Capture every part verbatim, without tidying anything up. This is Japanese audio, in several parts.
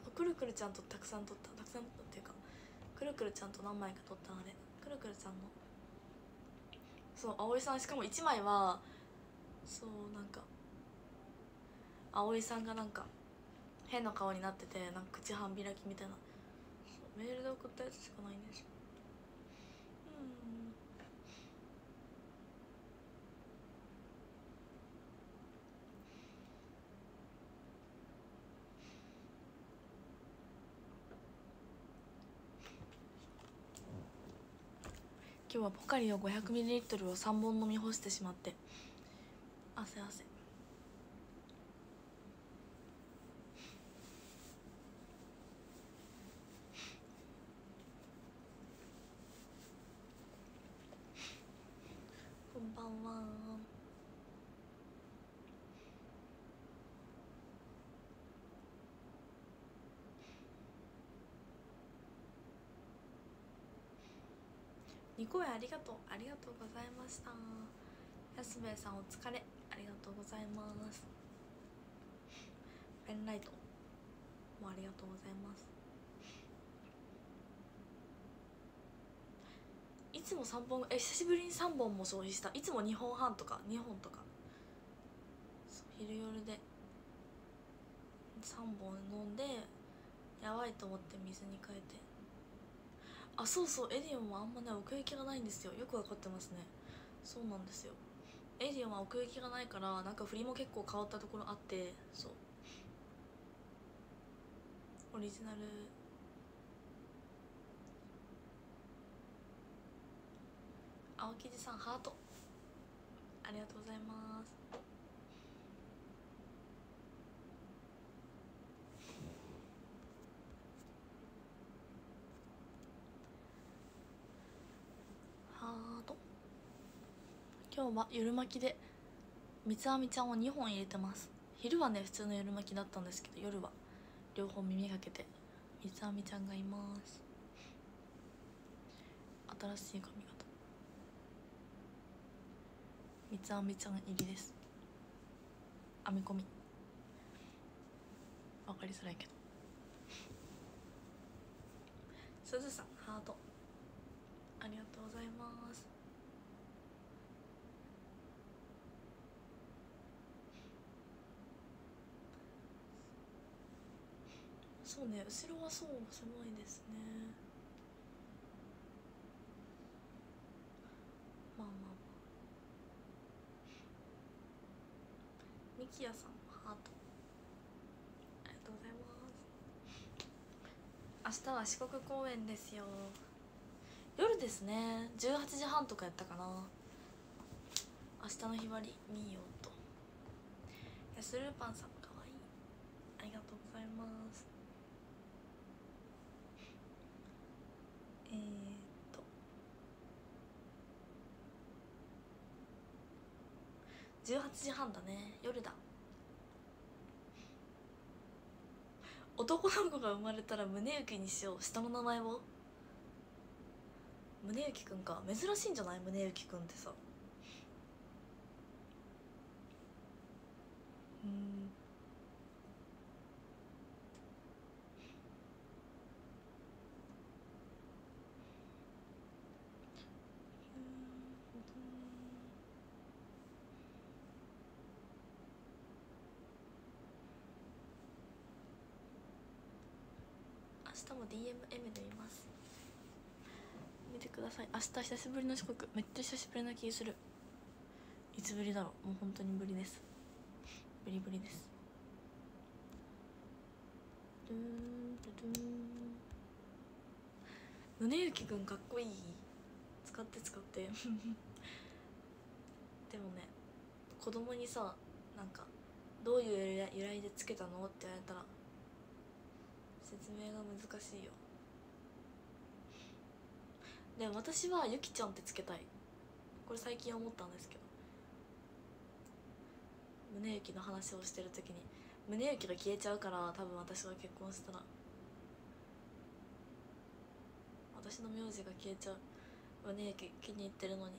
くるくるちゃんとたくさん撮ったたくさん撮ったっていうかくるくるちゃんと何枚か撮ったので、くるくるちゃんのそう葵さん、しかもいちまいはそうなんか葵さんがなんか変な顔になってて、なんか口半開きみたいなメールで送ったやつしかないんですよ。うん今日はポカリを ごひゃくミリリットル をさんぼん飲み干してしまって汗汗。こんばんは。にこえありがとう、ありがとうございました。安兵衛さんお疲れ、ありがとうございます。ペンライトもありがとうございます。いつもさんぼん、え久しぶりにさんぼんも消費した。いつもにほんはんとかにほんとか、昼夜でさんぼん飲んでやばいと思って水に変えて。あ、そうそう、エディオンもあんまね奥行きがないんですよ。よくわかってますね。そうなんですよ、エディオンは奥行きがないから、なんか振りも結構変わったところあって、そうオリジナル青生地さんハートありがとうございます。ハート。今日は夜巻きで三つ編みちゃんをにほん入れてます。昼はね普通の夜巻きだったんですけど、夜は両方耳かけて三つ編みちゃんがいます。新しい髪型三つ編みちゃん入りです。編み込みわかりづらいけど。すずさんハートありがとうございます。そうね、後ろはそう狭いですね。まあまあまあ。みきやさんハートありがとうございます。明日は四国公演ですよ。夜ですね、じゅうはちじはんとかやったかな。明日のひばり見ようと。やするーパンさんかわいい、ありがとうございます。えー、っとじゅうはちじはんだね、夜だ。男の子が生まれたら宗行にしよう。下の名前を宗行くんか。珍しいんじゃない、宗行くんってさ。うん明日も ディーエムエム で見ます。見てください。明日久しぶりの四国、めっちゃ久しぶりな気する。いつぶりだろう、もう本当にぶりです。ブリブリです。ドゥーンドゥドゥーン。宗行くんかっこいい。使って使ってでもね、子供にさ、なんかどういう由来でつけたのって言われたら説明が難しいよ。でも私はゆきちゃんってつけたい。これ最近思ったんですけど、宗行の話をしてる時に宗行が消えちゃうから、多分私が結婚したら私の名字が消えちゃう。宗行気に入ってるのに。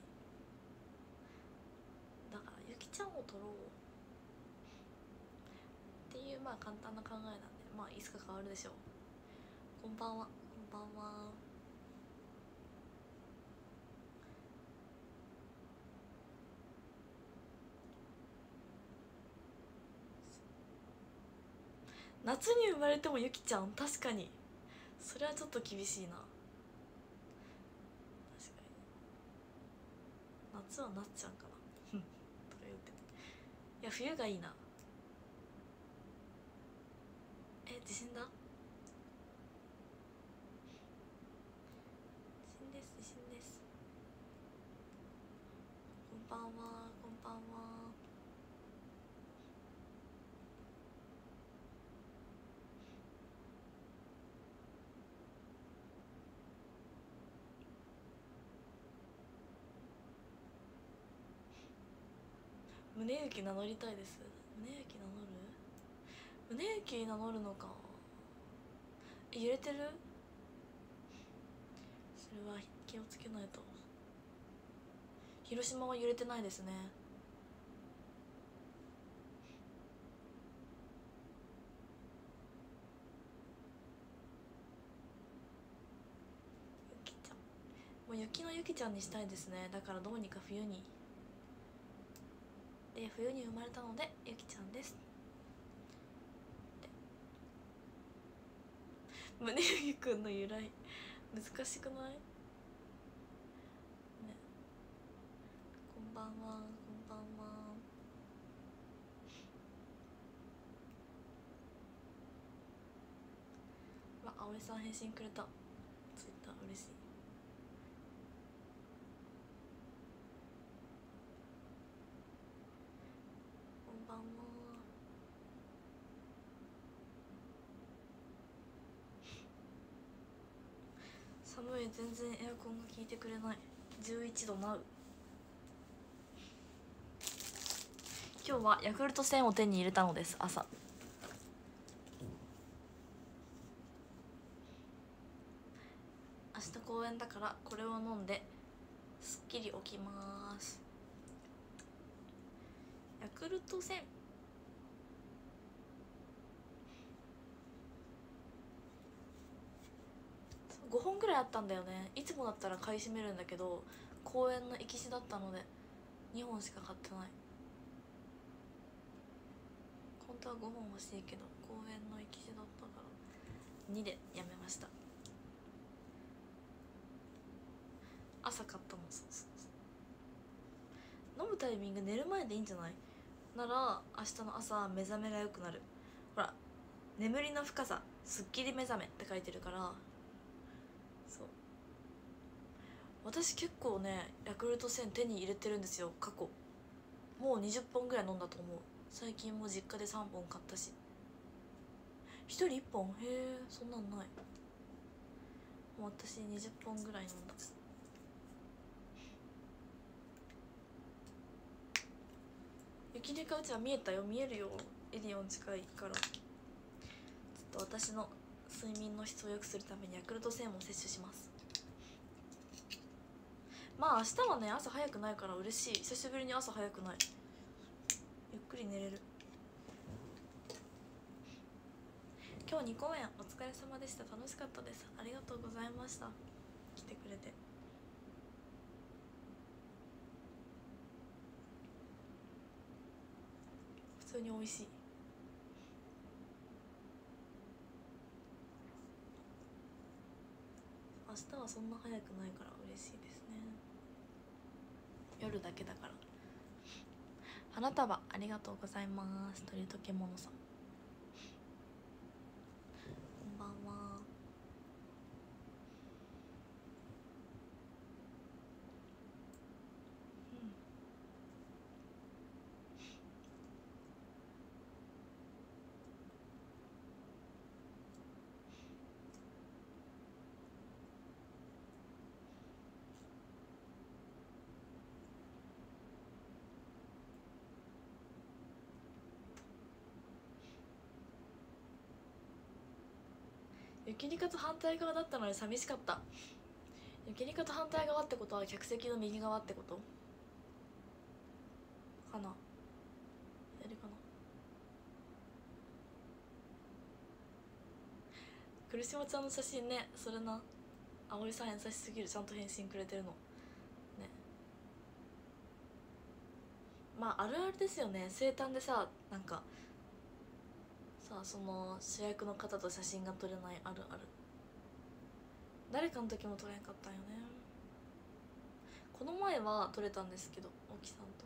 だからゆきちゃんを取ろうっていうまあ簡単な考えなんで、まあいつか変わるでしょう。こんばんは、こんばんは。夏に生まれてもゆきちゃん、確かにそれはちょっと厳しいな。確かに夏はなっちゃうかなとか言って。いや冬がいいな。え、地震だ。地震です、地震です。こんばんは、こんばんは。宗行名乗りたいです。宗行名乗る宗行名乗るのか。え、揺れてる。それは気をつけないと。広島は揺れてないですね。ゆきちゃん、もう雪のゆきちゃんにしたいですね。だからどうにか冬にで、冬に生まれたのでゆきちゃんです。宗行くんの由来難しくない？ね、こんばんは、こんばんは。わ、葵さん返信くれた。ツイッター嬉しい。こんばんは。寒い、全然エアコンが効いてくれない。じゅういちどなう。今日はヤクルトせんを手に入れたのです。朝明日公演だからこれを飲んですっきり起きます。ヤクルトせんごほんぐらいあったんだよね。いつもだったら買い占めるんだけど公演の行きしだったのでにほんしか買ってない。本当はごほん欲しいけど公演の行きしだったからにでやめました。朝買ったもん。そうそうそう、飲むタイミング寝る前でいいんじゃない？なら明日の朝目覚めが良くなる。ほら、眠りの深さすっきり目覚めって書いてるから。そう、私結構ねヤクルトせん手に入れてるんですよ。過去もうにじゅっぽんぐらい飲んだと思う。最近も実家でさんぼん買ったし。ひとりいっぽん？へえ、そんなんない。もう私にじゅっぽんぐらい飲んだ。雪でかうちは見えたよ。見えるよ、エディオン近いから。ちょっと私の睡眠の質を良くするためにヤクルトせんも摂取します。まあ明日はね朝早くないから嬉しい。久しぶりに朝早くない。ゆっくり寝れる。今日にこうえんお疲れ様でした。楽しかったです。ありがとうございました。来てくれて。普通に美味しい。明日はそんな早くないから嬉しいですね。夜だけだから。花束ありがとうございます。鳥と獣さんこんばんは。雪にかと反対側だったので寂しかった。雪にかと反対側ってことは客席の右側ってことかな。やるかな。 来島ちゃんの写真ね、それな、葵さん優しすぎる、ちゃんと返信くれてるのね。まああるあるですよね、生誕でさ、なんかさ、その主役の方と写真が撮れない、あるある。誰かの時も撮れんかったんよね。この前は撮れたんですけど、沖さんと。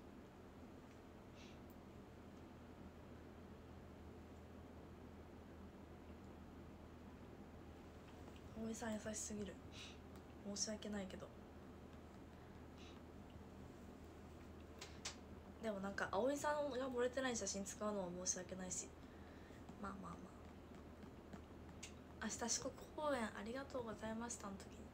葵さん優しすぎる、申し訳ないけど。でもなんか葵さんが漏れてない写真使うのは申し訳ないし、まあまあまあ。明日四国公演ありがとうございましたの時に。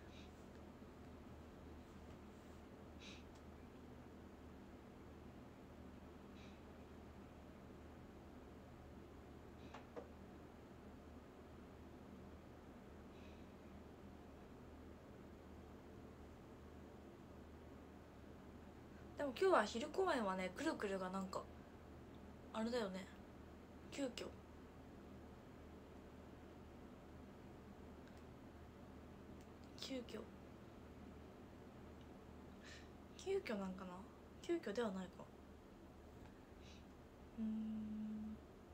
でも今日は昼公演はね、くるくるがなんかあれだよね、急遽急遽急遽なんかな、急遽ではないか。うーん、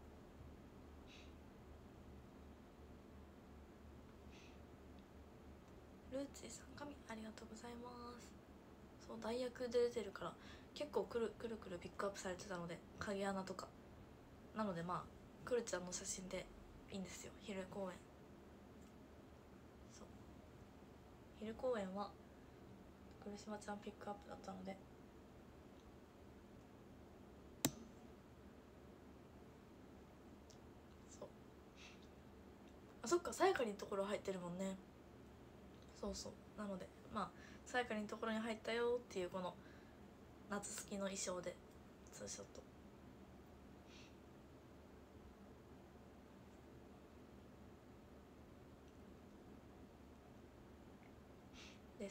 ルーチーさん神ありがとうございます。そう、代役で出てるから結構くるくるくるピックアップされてたので、影穴とかなので、まあくるちゃんの写真でいいんですよ、昼公演。そう、昼公演は来島ちゃんピックアップだったので。そう、あ、そっか、さやかりのところ入ってるもんね。そうそう、なのでまあさやかりのところに入ったよっていう、この夏好きの衣装でツーショットです。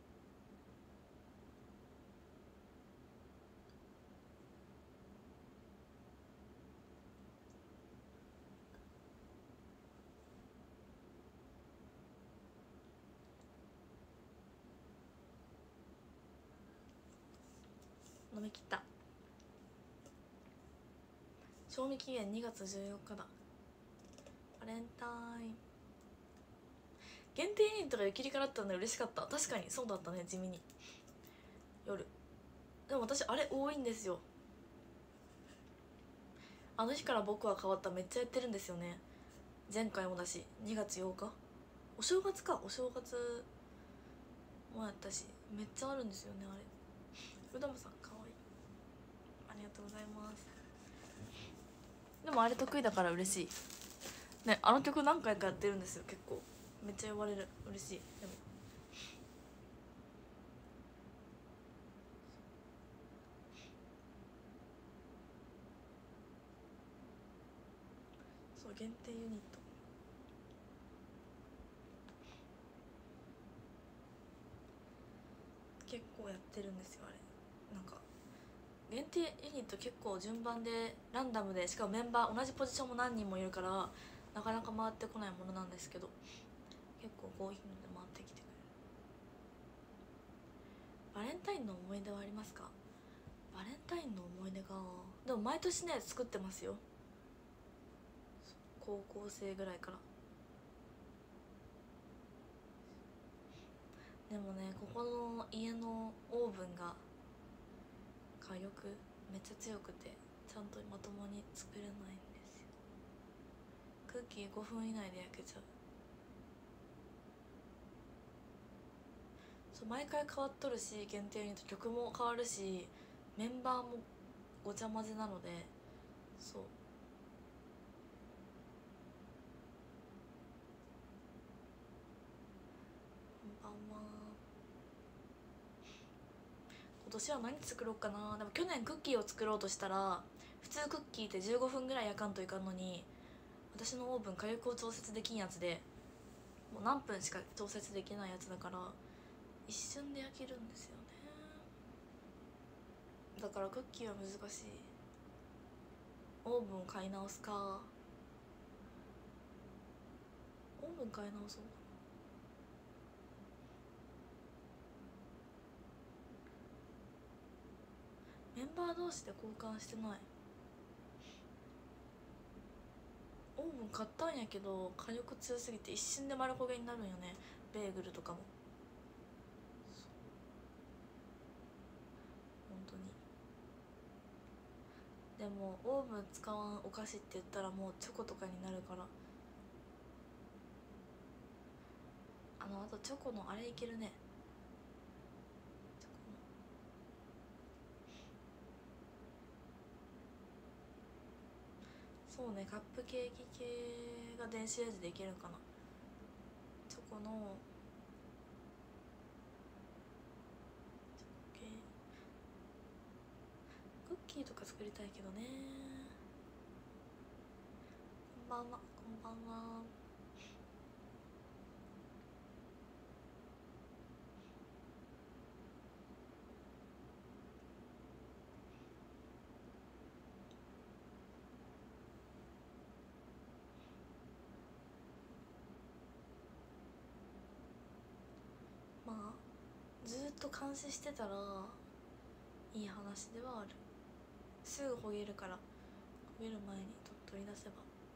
飲み切った。賞味期限にがつじゅうよっかだ。バレンタイン限定ユニットが湯切りからだったんで嬉しかった。確かにそうだったね、地味に夜。でも私あれ多いんですよ。あの日から僕は変わった、めっちゃやってるんですよね。前回もだし、にがつようかお正月か、お正月もやったし、めっちゃあるんですよねあれ。うどむさんかわいい、ありがとうございます。でもあれ得意だから嬉しいね。あの曲何回かやってるんですよ、結構めっちゃ呼ばれる、嬉しい。でもそう、限定ユニット結構やってるんですよあれ。なんか限定ユニット結構順番でランダムで、しかもメンバー同じポジションも何人もいるからなかなか回ってこないものなんですけど、結構こういうので回ってきてくれる。バレンタインの思い出はありますか？バレンタインの思い出が、でも毎年ね作ってますよ、高校生ぐらいから。でもね、ここの家のオーブンが火力めっちゃ強くて、ちゃんとまともに作れないんですよ。クッキーごふん以内で焼けちゃう。そう、毎回変わっとるし、限定ユニット曲も変わるし、メンバーもごちゃ混ぜなので。そう、こんばんは。今年は何作ろうかな。でも去年クッキーを作ろうとしたら、普通クッキーってじゅうごふんぐらい焼かんといかんのに、私のオーブン火力を調節できんやつで、もう何分しか調節できないやつだから、一瞬で焼けるんですよね。だからクッキーは難しい。オーブンを買い直すか。 オーブン買い直そうかな。メンバー同士で交換してない。オーブン買ったんやけど火力強すぎて一瞬で丸焦げになるんよね、ベーグルとかも。本当に。でもオーブン使わんお菓子って言ったらもうチョコとかになるから、あのあとチョコのあれいけるね、チョコのそうね、カップケーキ系が電子レンジでいけるかな。チョコのチョコ系クッキーとか作りたいけどね。こんばんは、こんばんは。まあずっと監視してたらいい話ではある。すぐ焦げるから、焦げる前にと取り出せば。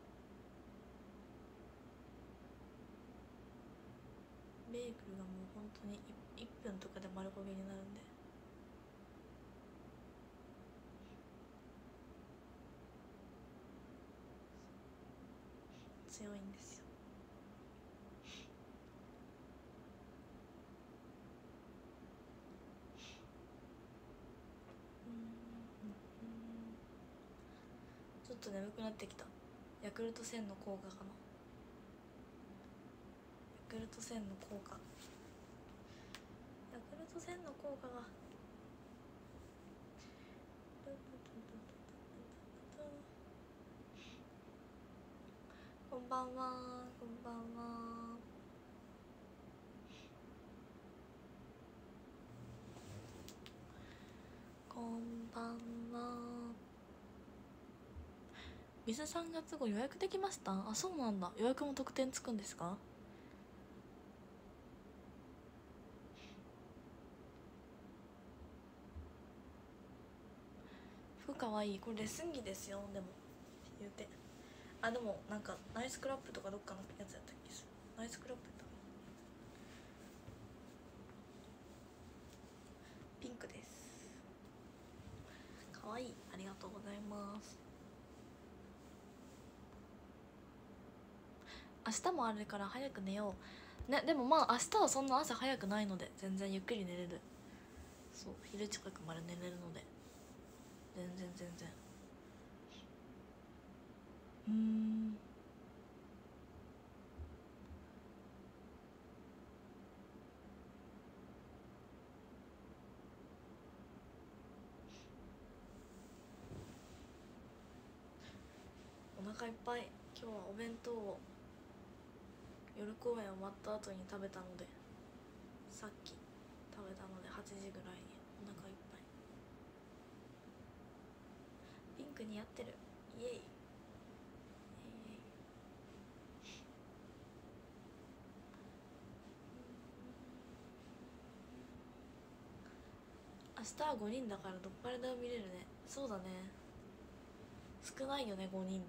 ベーグルがもう本当にいっぷんとかで丸焦げになるんで。強いんですよ。ちょっと眠くなってきた。ヤクルトせんの効果かな。ヤクルトせんの効果、ヤクルトせんの効果がこんばんは、こんばんは。こんばんは。水さんがつ号予約できました？あ、そうなんだ。予約も特典つくんですか？服かわいい。これレッスン着ですよ。でも言うて、あ、でもなんかナイスクラップとかどっかのやつやったっけ。ナイスクラップやった。ピンクです。かわいい。ありがとうございます。明日もあるから早く寝ようね。でもまあ明日はそんな朝早くないので全然ゆっくり寝れる。そう、昼近くまで寝れるので全然全然。うーん、お腹いっぱい。今日はお弁当を夜公演終わった後に食べたので、さっき食べたのではちじぐらいにお腹いっぱい。ピンク似合ってる。イエイ。明日はごにんだからどっぱりでも見れるね。そうだね、少ないよねごにんって。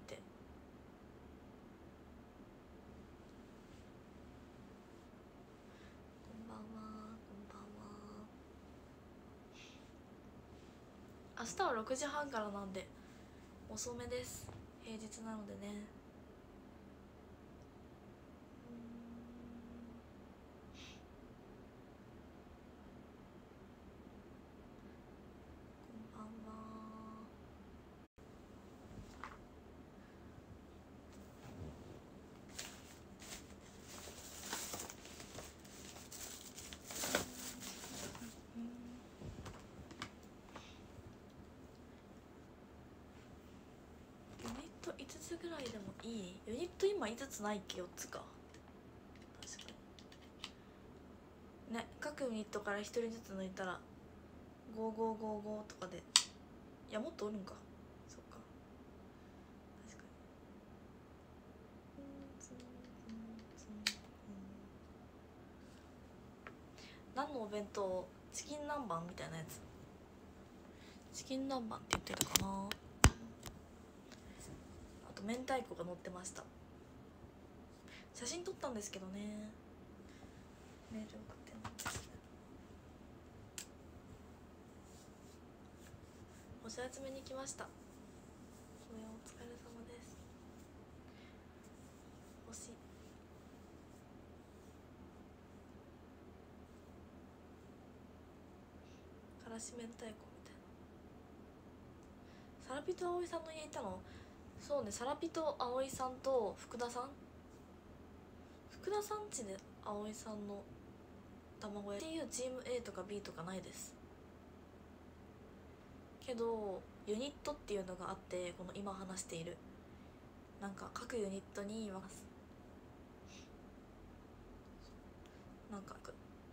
こんばんは、こんばんは。明日はろくじはんからなんで遅めです。平日なのでね。こんばんは。ユニットいつつぐらいでもいい？ユニット今いつつないっけ？よっつか。確かにね、各ユニットからひとりずつ抜いたらごーごーごーごーとかで、いやもっとおるんか。そっか、確かに。 何のお弁当？チキン南蛮みたいなやつ、チキン南蛮って言ってたかな。あと明太子が乗ってました。写真撮ったんですけどね、メール送ってないです。お茶集めに来ました。お疲れ様です。欲しい。からし明太子みたいな。サラピと葵さんの家いたの？そうね、サラピと葵さんと福田さん、福田さん家で葵さんの卵焼きっていうチーム A とか B とかないですけど、ユニットっていうのがあって、この今話しているなんか各ユニットにいます。なんか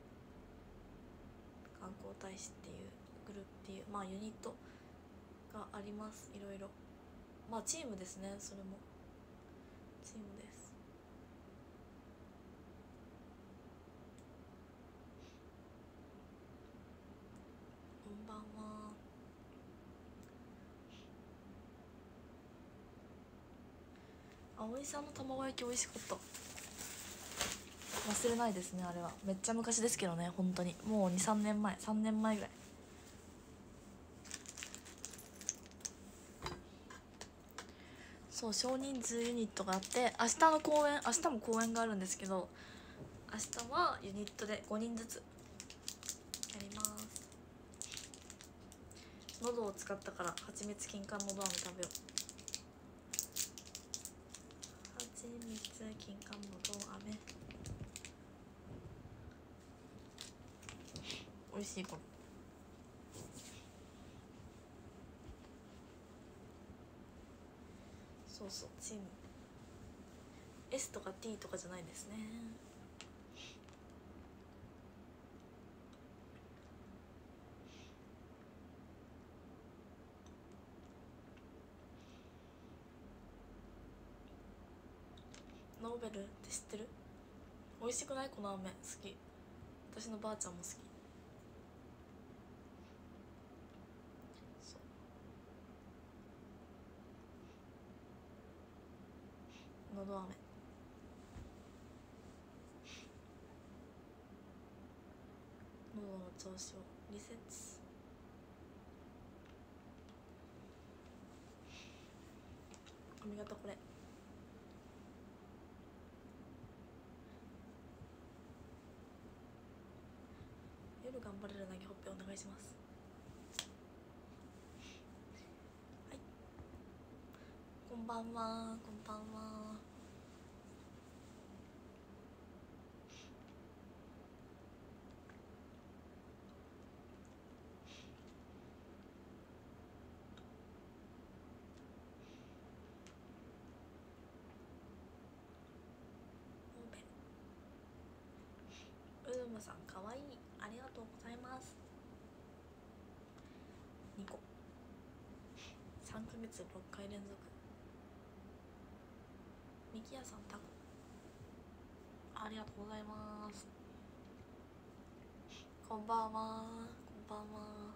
観光大使っていうグループっていうまあユニットがあります。いろいろまあチームですね。それもチームです。こんばんは。葵さんの卵焼き美味しかった。忘れないですね。あれはめっちゃ昔ですけどね、本当にもうにさんねんまえ、さんねんまえぐらい。そう、少人数ユニットがあって、明日の公演、明日も公演があるんですけど、明日はユニットでごにんずつやります。喉を使ったからはちみつ金柑のど飴食べよう。はちみつ金柑のど飴美味しいかも。そうそう、チーム S とか T とかじゃないですね。ノーベルって知ってる？美味しくない？この飴好き。私のばあちゃんも好き。そうのど飴、喉の調子をリセット。髪型これ。夜頑張れる投げほっぺお願いします。はい、こんばんは。こんばんは。うるむさんかわいい、ありがとうございます。にこさんかげつろっかい連続。みきやさんタコありがとうございます。こんばんは。こんばんは。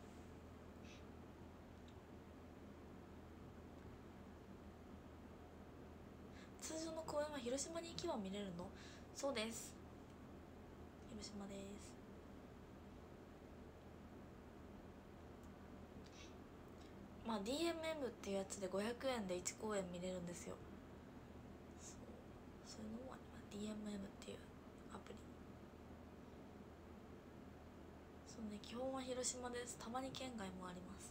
通常の公演は広島に行けば見れるの？そうです、広島です。まあ ディーエムエム っていうやつでごひゃくえんでいちこうえん見れるんですよ。そうそういうのもあります。 ディーエムエム っていうアプリ。そうね、基本は広島です。たまに県外もあります。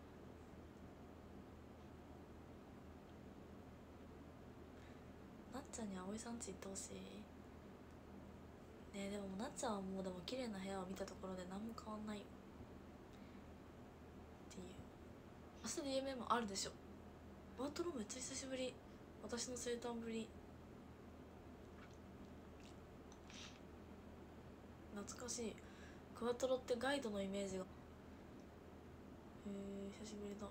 なっちゃんに葵さん家行ってほしいね。でもなっちゃんはもうでも綺麗な部屋を見たところで何も変わんないよっていう。明日 ディーエムエム あるでしょ。バートロめっちゃ久しぶり。私の生誕ぶり。懐かしい。クワトロってガイドのイメージが。へえ、久しぶりだ。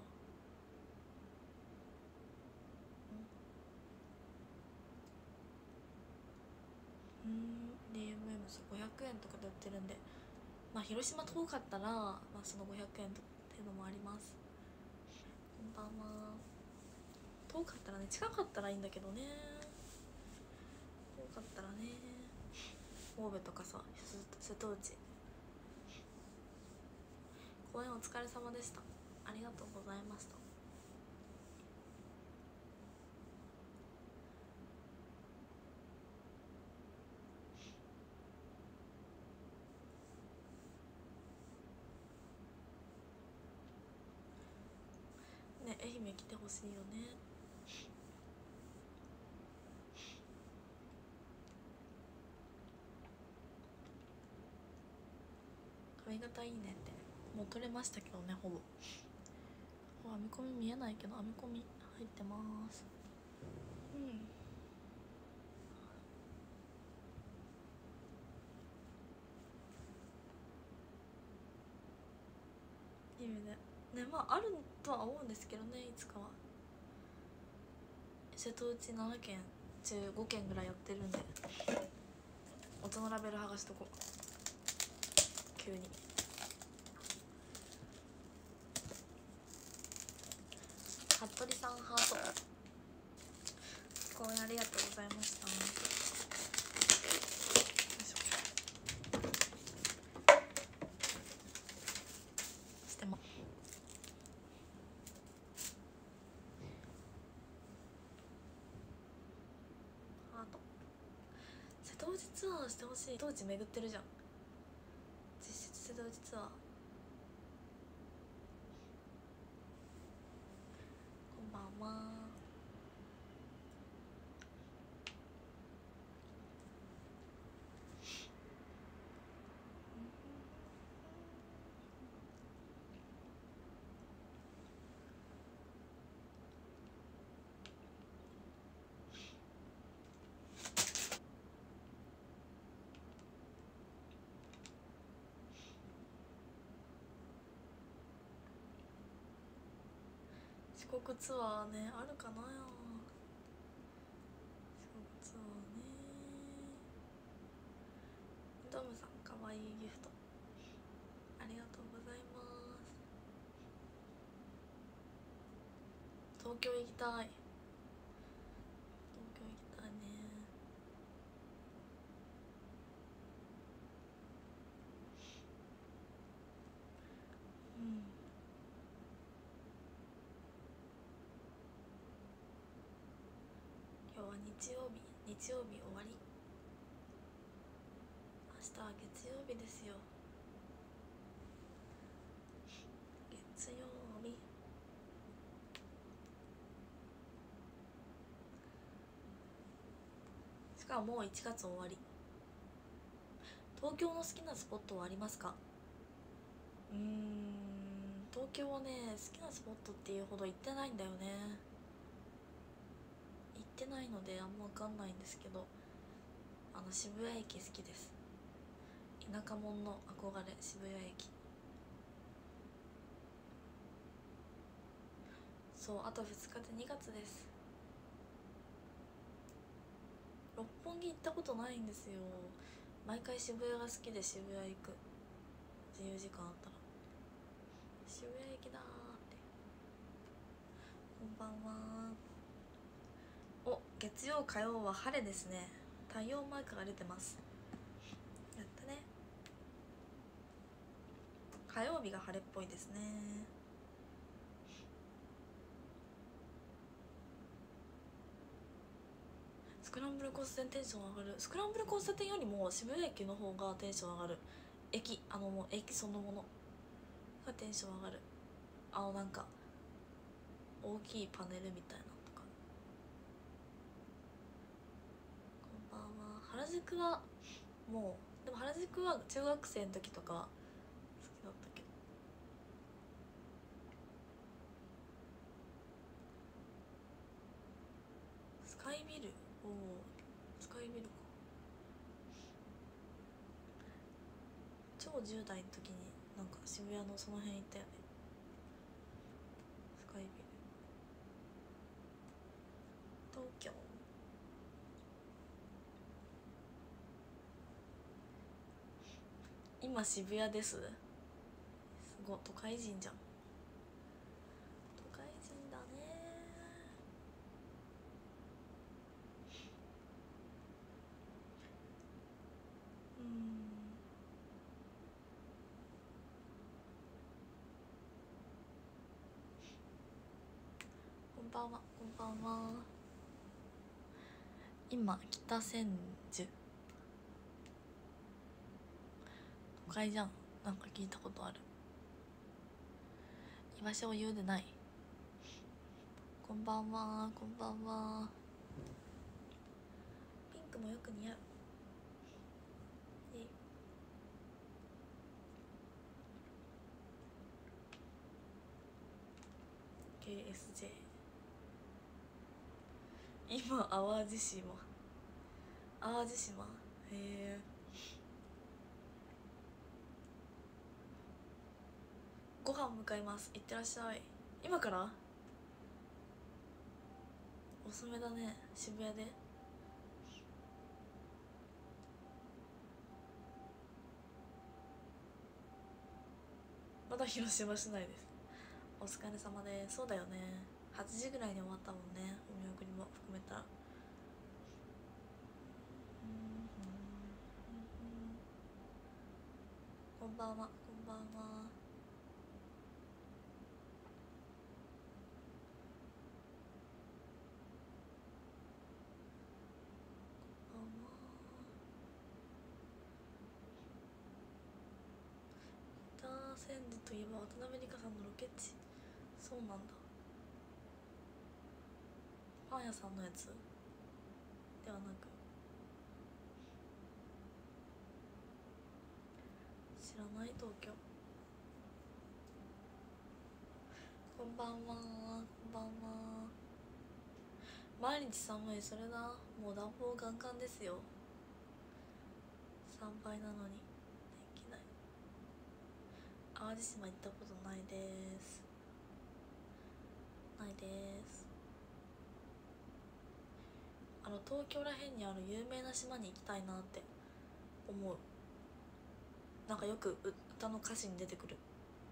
うん、 ディーエムエム そうごひゃくくえんとかで売ってるんで、まあ広島遠かったら、まあ、そのごひゃくえんとっていうのもあります。こんばんは。遠かったらね、近かったらいいんだけどね、遠かったらね、神戸とかさ、瀬戸内。公演お疲れ様でした。ありがとうございました。ね、愛媛来てほしいよね。髪型いいねって。もう取れましたけどね、ほぼ。編み込み見えないけど編み込み入ってます。うん、いい意味でね、まああるとは思うんですけどね、いつかは。瀬戸内ななけん中ごけんぐらいやってるんで、音のラベル剥がしとこう、急に。服部さんハート、公演ありがとうございました。してもハート。瀬戸内ツアーしてほしい。瀬戸内巡ってるじゃん、実質瀬戸内ツアー。こんばんは。四国ツアーね、あるかなよ。四国ツアーね。ドムさんかわいいギフトありがとうございます。東京行きたい。東京行きたいね。うん。今日は日曜日、日曜日終わり。明日は月曜日ですよ。月曜日。しかももういちがつ終わり。東京の好きなスポットはありますか？うーん、東京はね、好きなスポットっていうほど行ってないんだよね。行ってないのであんま分かんないんですけど、あの渋谷駅好きです。田舎者の憧れ、渋谷駅。そう、あとふつかでにがつです。六本木行ったことないんですよ。毎回渋谷が好きで渋谷行く。自由時間あったら渋谷駅だーって。こんばんは。お、月曜火曜は晴れですね。太陽マークが出てます。やったね。火曜日が晴れっぽいですね。スクランブル交差点テンション上がる。スクランブル交差点よりも渋谷駅の方がテンション上がる。駅、あのもう駅そのものがテンション上がる。あのなんか大きいパネルみたいなのとか。こんばんは。原宿はもう、でも原宿は中学生の時とか好きだったけど。スカイビル、おお、スカイビルか。超じゅう代の時になんか渋谷のその辺行ったよね、スカイビル。東京今渋谷です。すごい都会人じゃん。都会人だね。うん。こんばんは、こんばんは。今北千住都会じゃん。なんか聞いたことある。居場所を言うでない。こんばんは、こんばんは。ピンクもよく似合う。え ケーエスジェー 今淡路島淡路島へえ。ご飯向かいます。いってらっしゃい。今から遅めだね。渋谷でまだ広島市内です。お疲れ様です。そうだよね、はちじぐらいに終わったもんね、お見送りも含めたら。こんばんは、こんばんは。北千住といえば渡辺梨香さんのロケ地。そうなんだ。パン屋さんのやつではなく、知らない東京。こんばんは、こんばんは。毎日寒い。それな、もう暖房ガンガンですよ。さんばいなのにできない。淡路島行ったことないです。ないです。あの東京らへんにある有名な島に行きたいなって思う。なんかよく歌の歌詞に出てくる。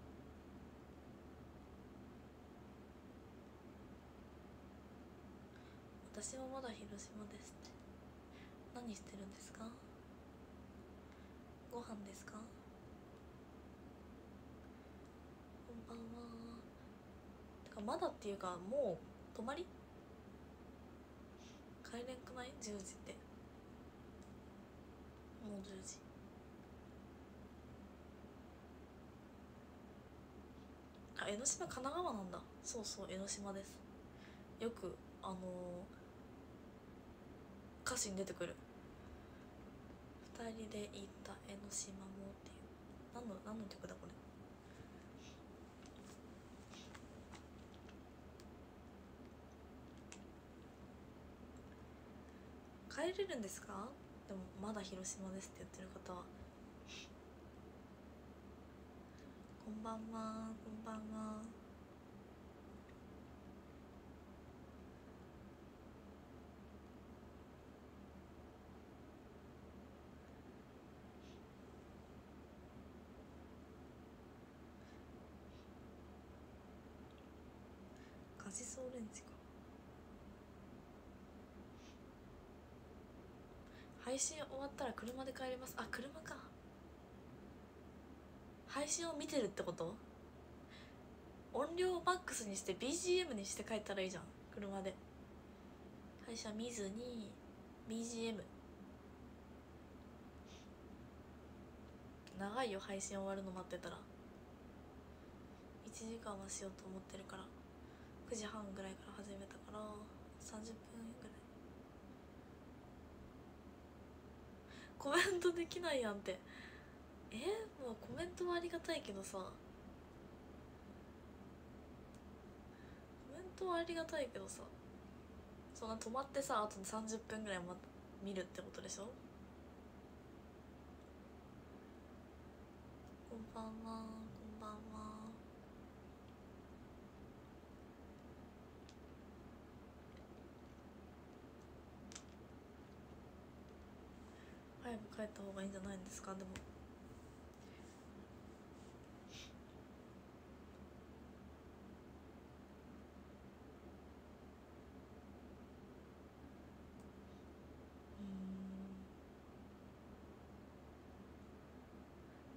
私はまだ広島ですって。何してるんですか？ご飯ですか？こんばんは。てかまだっていうか、もう泊まり帰れんくない？ じゅう 時って。もうじゅうじ。あ、江ノ島神奈川なんだ。そうそう、江ノ島です。よくあのー、歌詞に出てくる。二人で行った江ノ島もっていう。何の何の曲だこれ。帰れるんですか？でもまだ広島ですって言ってる方は。こんばんは、こんばんは。カシスオレンジか。配信終わったら車で帰ります。あ、車か。配信を見てるってこと？音量マックスにして ビージーエム にして帰ったらいいじゃん、車で。配信見ずに ビージーエム。 長いよ、配信終わるの待ってたら。いちじかんはしようと思ってるから。くじはんぐらいから始めたからさんじゅっぷんぐらい。コメントできないやんって。えー、もうコメントはありがたいけどさ、コメントはありがたいけどさ、そんな止まってさ、あとさんじゅっぷんぐらいま見るってことでしょ。こんばんは、こんばんは。早く帰った方がいいんじゃないんですか。でも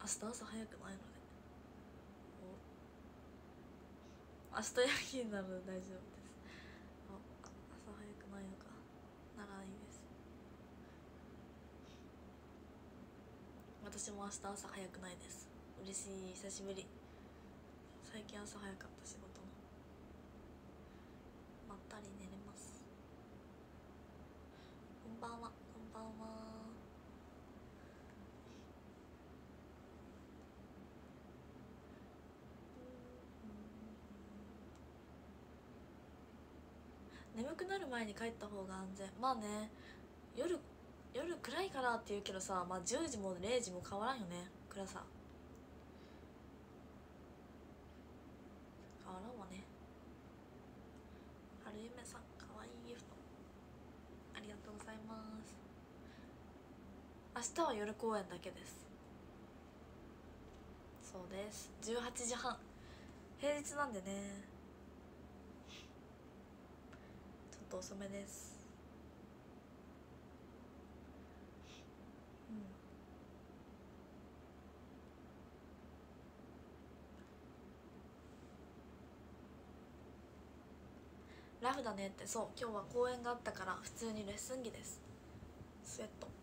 明日朝早くないので、明日夜勤になるので大丈夫です。あ、朝早くないのかならいいです。私も明日朝早くないです。嬉しい、久しぶり。最近朝早かった仕事の。まったり寝れます。こんばんは、こんばんは。眠くなる前に帰った方が安全。まあね、夜夜暗いからって言うけどさ、まあじゅうじもれいじも変わらんよね、暗さ。変わらんわね。春夢さん、かわいいギフトありがとうございます。明日は夜公演だけです。そうです、じゅうはちじはん、平日なんでね、ちょっと遅めです。ラフだねって。そう、今日は公演があったから普通にレッスン着です。スウェット。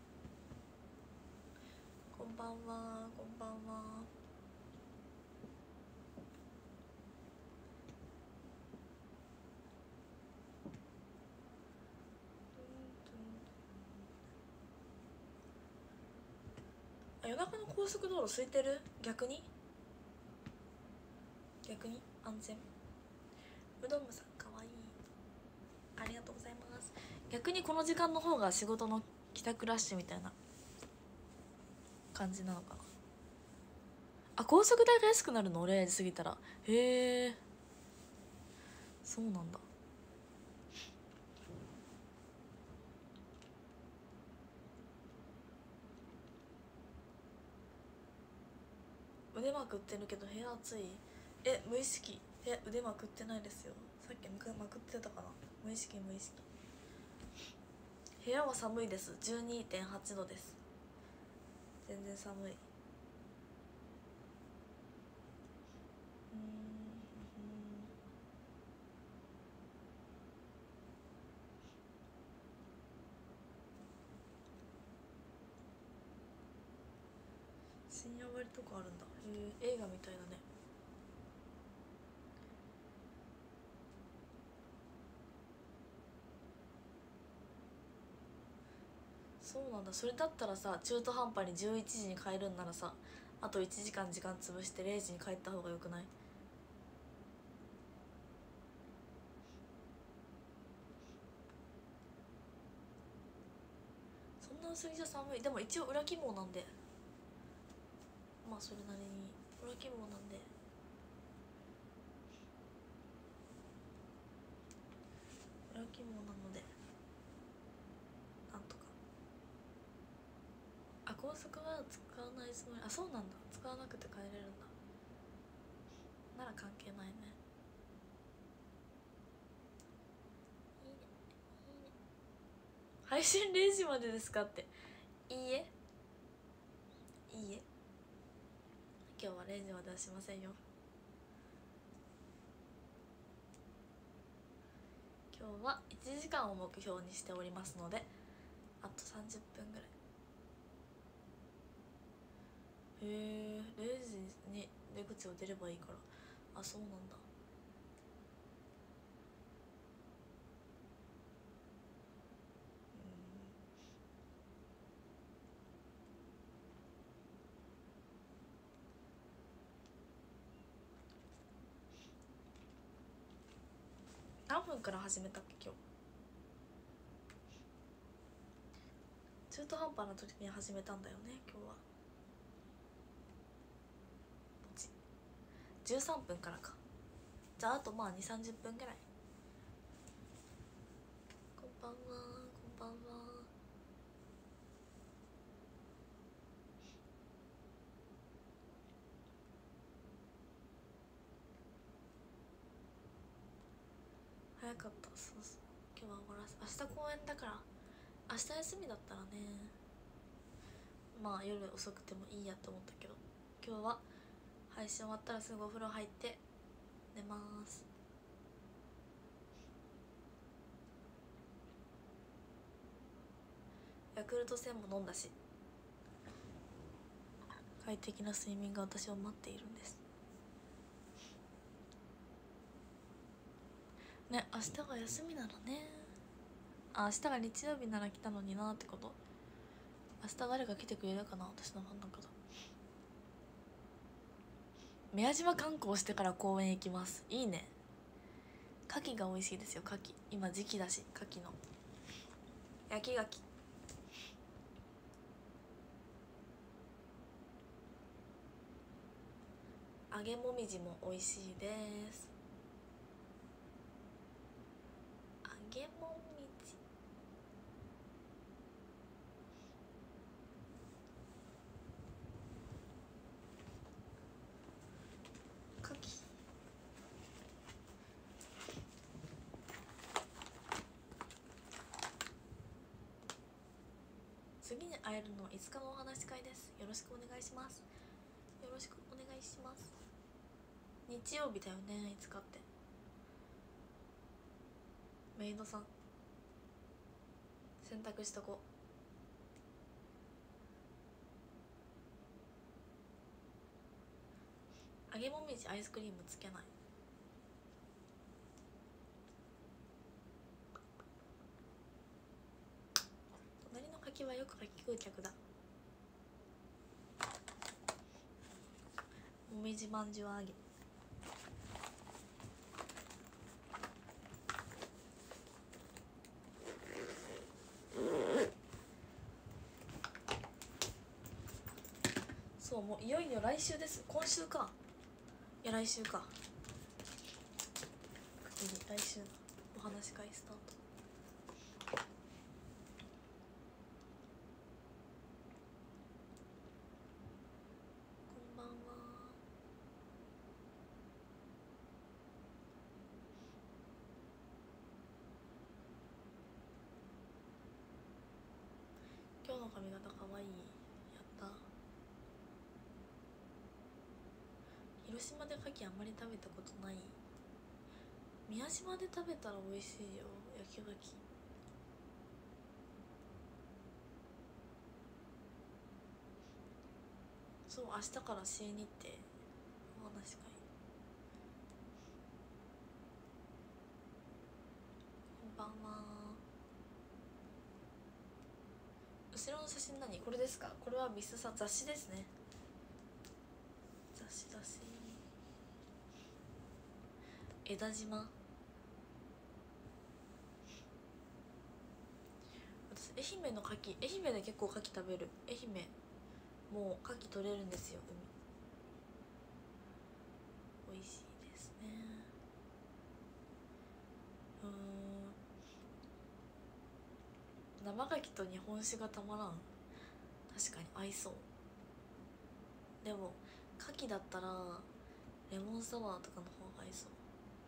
こんばんは、こんばんは。あ、夜中の高速道路空いてる？逆に逆に安全。うどんむさん、かわいい、ありがとうございます。逆にこの時間の方が仕事の帰宅ラッシュみたいな感じなのかな。あ、高速代が安くなるのれいじ過ぎたら。へえ、そうなんだ。腕まくってるけど部屋暑い。え、無意識。え、腕まくってないですよ。さっきまくってたかな。無意識無意識。部屋は寒いです。 じゅうにてんはち 度です。全然寒い。うん、深夜割とかあるんだ。へえ、映画みたいだね。そうなんだ。それだったらさ、中途半端にじゅういちじに帰るんならさ、あといちじかん時間潰してれいじに帰った方がよくない？そんな薄着じゃ寒い。でも一応裏起毛なんで、まあそれなりに裏起毛なんで、裏起毛なのでなんとか。あ、高速は使わないつもり。あ、そうなんだ、使わなくて帰れるんだ。なら関係ないね。いいね、いいね。配信れいじまでですかって。いいえ、いいえ、今日はれいじまではしませんよ。今日はいちじかんを目標にしておりますので、あとさんじゅっぷんぐらい。へえ、れいじに出口を出ればいいから。あ、そうなんだ。何分から始めたっけ今日。中途半端な時に始めたんだよね今日は。じゅうさんぷんからか。じゃああとまあにじゅうさんじゅっぷんぐらい。こんばんは、こんばんは。早かった。そうそう、今日は終わらせ、明日公演だから。明日休みだったらね、まあ夜遅くてもいいやと思ったけど、 今日は配信終わったらすぐお風呂入って寝ます。ヤクルトせんも飲んだし、快適な睡眠が私を待っているんですね。明日が休みならね。あ、明日が日曜日なら来たのになってこと。明日誰か来てくれるかな、私のファンの方。宮島観光してから公園行きます。いいね。牡蠣が美味しいですよ。牡蠣今時期だし、牡蠣の焼き牡蠣。揚げもみじも美味しいです。揚げもみじ、牡蠣。次に会えるのいつかのお話し会です。よろしくお願いします。よろしくお願いします。日曜日だよね、いつかって。メイドさん洗濯しとこ。揚げもみじアイスクリームつけない。隣の柿はよく柿食う客だ。もみじまんじゅう揚げ。そう、もういよいよ来週です。今週か。いや来週か。来週のお話し会スタート。こんばんは。今日の髪型かわいい。やった。広島で牡蠣あんまり食べたことない。宮島で食べたら美味しいよ、焼き牡蠣。そう、明日から市に行ってお話し会。こんばんは。後ろの写真何？これですか？これはビスさ雑誌ですね。雑誌雑誌。枝島。私愛媛の牡蠣、愛媛で結構牡蠣食べる。愛媛もう牡蠣取れるんですよ、海。美味しいですね。うーん、生牡蠣と日本酒がたまらん。確かに合いそう。でも牡蠣だったらレモンサワーとかの方が合いそう。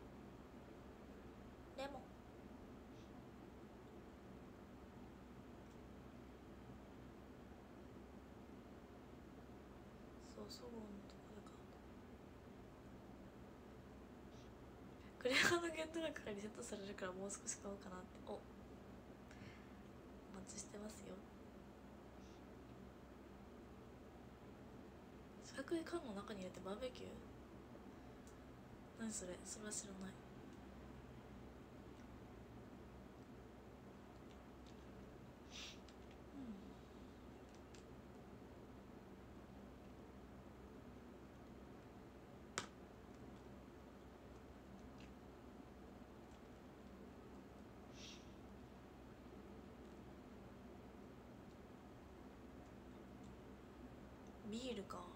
レモン。そう、そごうのとこで買う。クレアの限度額からリセットされるからもう少し買おうかなって。お、お待ちしてますよ。四角い缶の中に入れてバーベキュー。何それ、それは知らない。ビールか。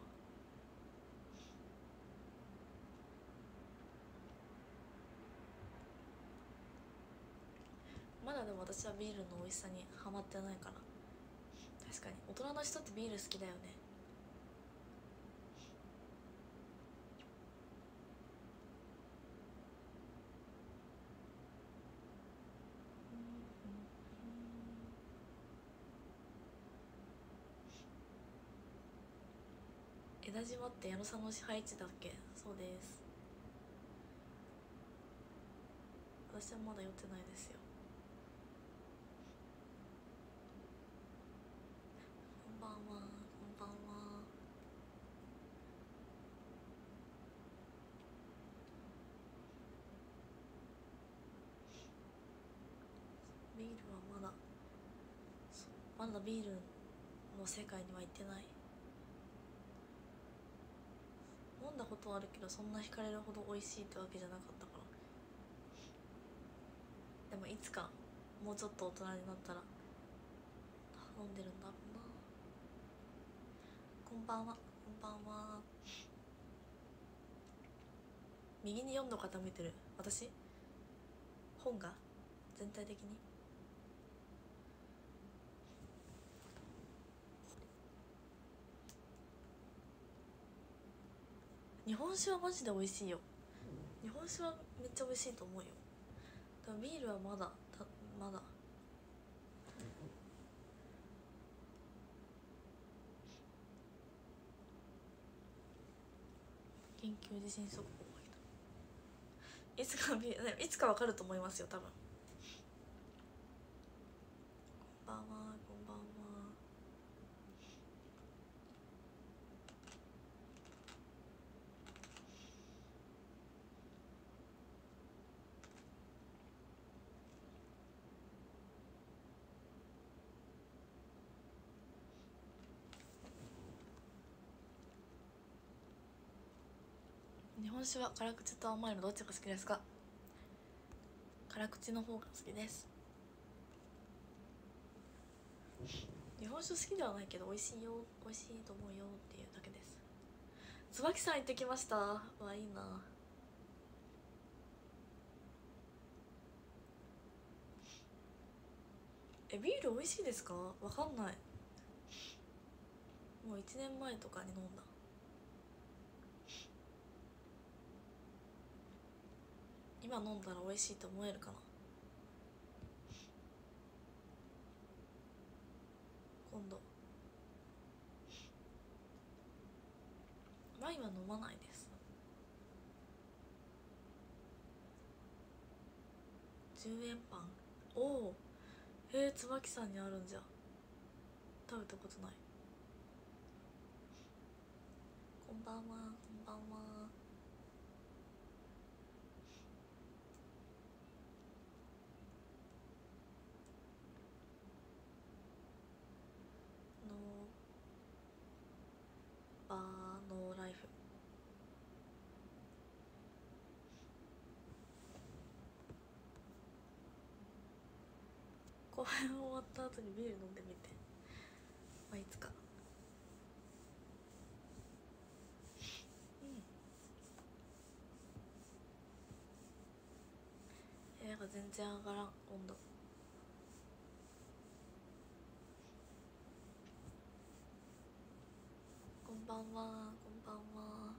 まだでも私はビールの美味しさにハマってないから。確かに大人の人ってビール好きだよね。 江田島って矢野さんの支配地だっけ？そうです。私はまだ寄ってないですよ。こんばんは、こんばんは。ビールはまだまだビールの世界には行ってない。飲んだことはあるけどそんな惹かれるほど美味しいってわけじゃなかったから。でもいつかもうちょっと大人になったら飲んでるんだろうな。こんばんは、こんばんは。右によんど傾いてる私？本が全体的に日本酒はマジで美味しいよ。日本酒はめっちゃ美味しいと思うよ。だからビールはまだたまだ緊急地震速報が来た。いつかビールいつかわかると思いますよ多分。こんばんは、こんばんは。日本酒は辛口と甘いのどっちが好きですか？辛口の方が好きです。日本酒好きではないけど美味しいよ、美味しいと思うよっていうだけです。椿さん行ってきました。わあ、いいな。え、ビール美味しいですか？わかんない。もういちねんまえとかに飲んだ。今飲んだら美味しいと思えるかな。今度。ワインは飲まないです。じゅうえんパン。おお、えー、椿さんにあるんじゃ。食べたことない。こんばんは、こんばんは。ノーバーノーライフ。公演終わった後にビール飲んでみて。まあいつか。部屋が全然上がらん温度。こんばんは、こんばんは。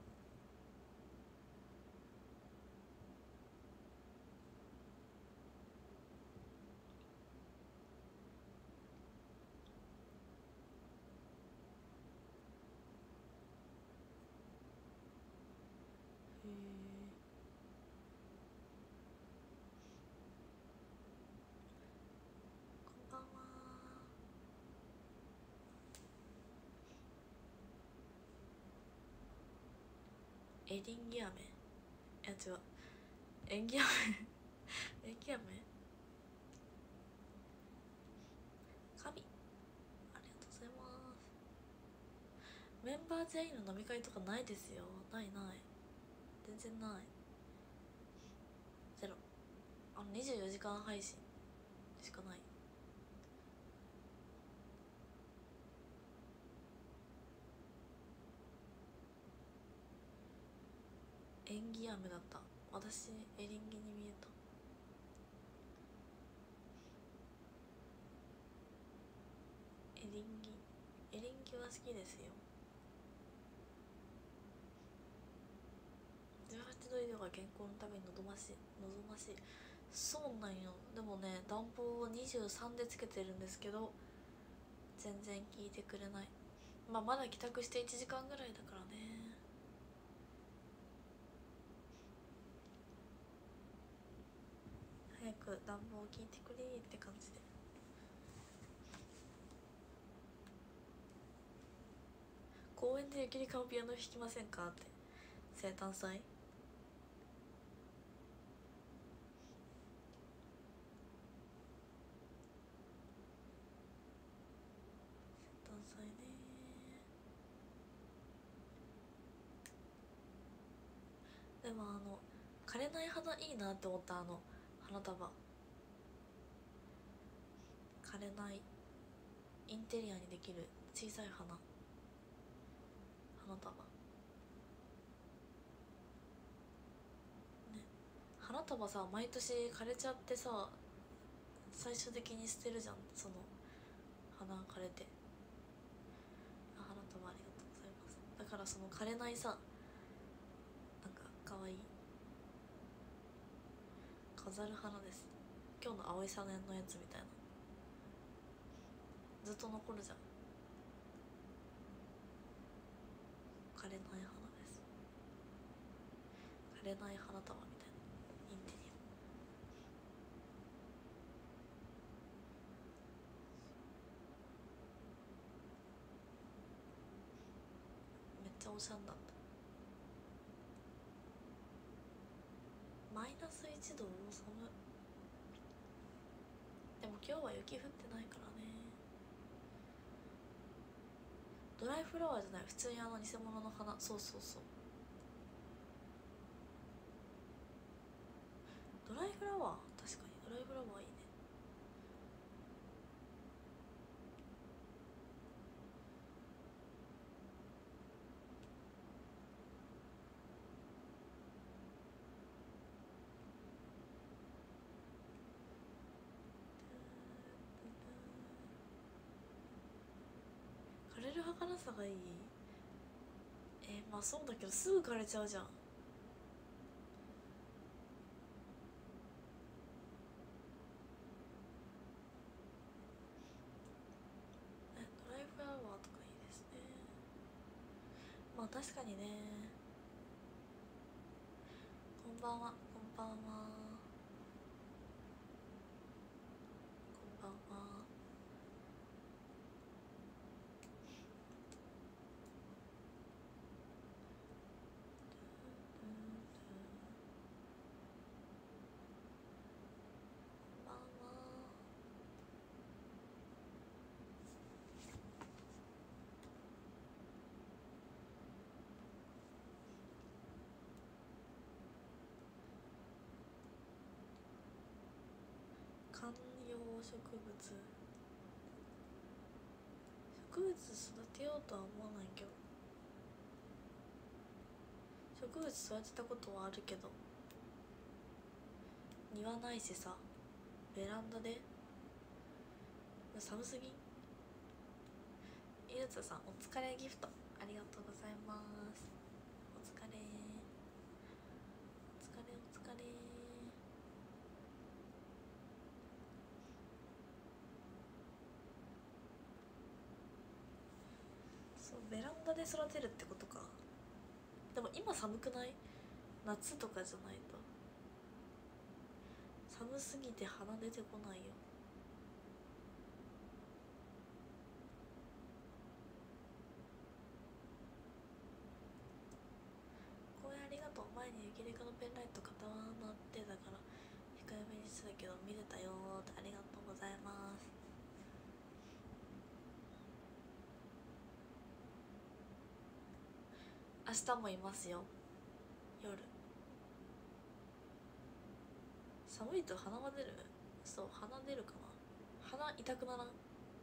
へえ。こんばんは。エリンギ飴。いや違う、縁起飴縁起飴。神、ありがとうございます。メンバー全員の飲み会とかないですよ。ないない、全然ない。ゼロ。あのにじゅうよじかん配信しかない。縁起飴だった。私エリンギに見えた。エリンギ、エリンギは好きですよ。じゅうはちど以上が健康のために望ましい、望ましい。そうなんよ。でもね、暖房をにじゅうさんでつけてるんですけど全然効いてくれない。 まあまだ帰宅していちじかんぐらいだからね。早く暖房聞いてくれって感じで。公園でゆきりかのピアノ弾きませんかって。生誕祭生誕祭ね。でもあの枯れない花いいなって思った。あの花束枯れないインテリアにできる小さい花花束ね。花束さ毎年枯れちゃってさ最終的に捨てるじゃん。その花枯れて。あ、花束ありがとうございます。だからその枯れないさなんかかわいい飾る花です。今日の葵さんのやつみたいなずっと残るじゃん。枯れない花です。枯れない花束みたいなインテリア。めっちゃおしゃんだった。マイナスいちど寒い。でも今日は雪降ってないからね。ドライフラワーじゃない、普通にあの偽物の花。そうそうそう、ドライフラワー。確かにドライフラワーいいね。枯れる儚さがいい。えー、まあそうだけどすぐ枯れちゃうじゃん。えドライフラワーとかいいですね。まあ確かにね。こんばんは。こんばんは。こんばんは。観葉植物植物育てようとは思わないけど、植物育てたことはあるけど庭ないしさ。ベランダで寒すぎん。ゆうつさんお疲れギフトありがとうございます。お疲れお疲れお疲れ。そうベランダで育てるってことか。でも今寒くない？夏とかじゃないと寒すぎて花出てこないよ。公園ありがとう。前に雪デカのペンライト固まってたから控えめにしてたけど見れたよーって。ありがとうございます。明日もいますよ夜。寒いと鼻が出る。そう鼻出るかな。鼻痛くならん？